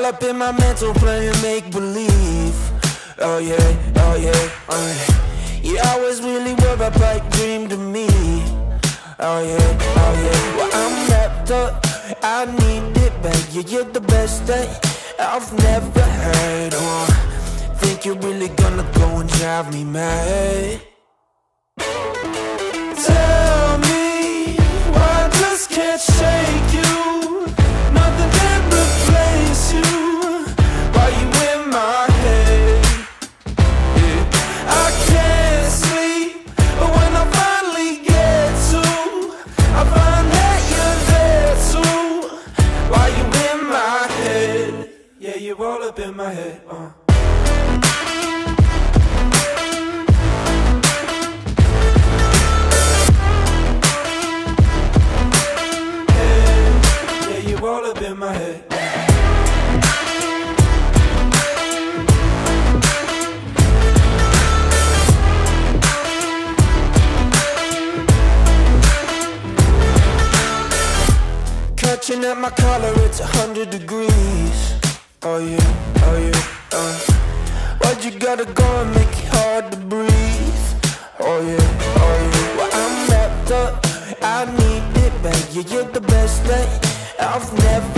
all up in my mental playing make-believe. Oh yeah, oh yeah, oh yeah. You always really were a pipe dream to me. Oh yeah, oh yeah. Well, I'm wrapped up, I need it back. Yeah, you're the best that I've never heard. Think you're really gonna go and drive me mad? Tell me why I just can't shake you. Nothing can replace you. Why you in my head? Yeah. I can't sleep, but when I finally get to, I find that you're there too. Why you in my head? Yeah, you're all up in my head. All up in my head. Catching at my collar, it's 100 degrees. Oh yeah, oh yeah, why'd you gotta go and make it hard to breathe? Oh yeah, oh yeah. Well, I'm wrapped up, I need it back. Yeah, you're the best that I've never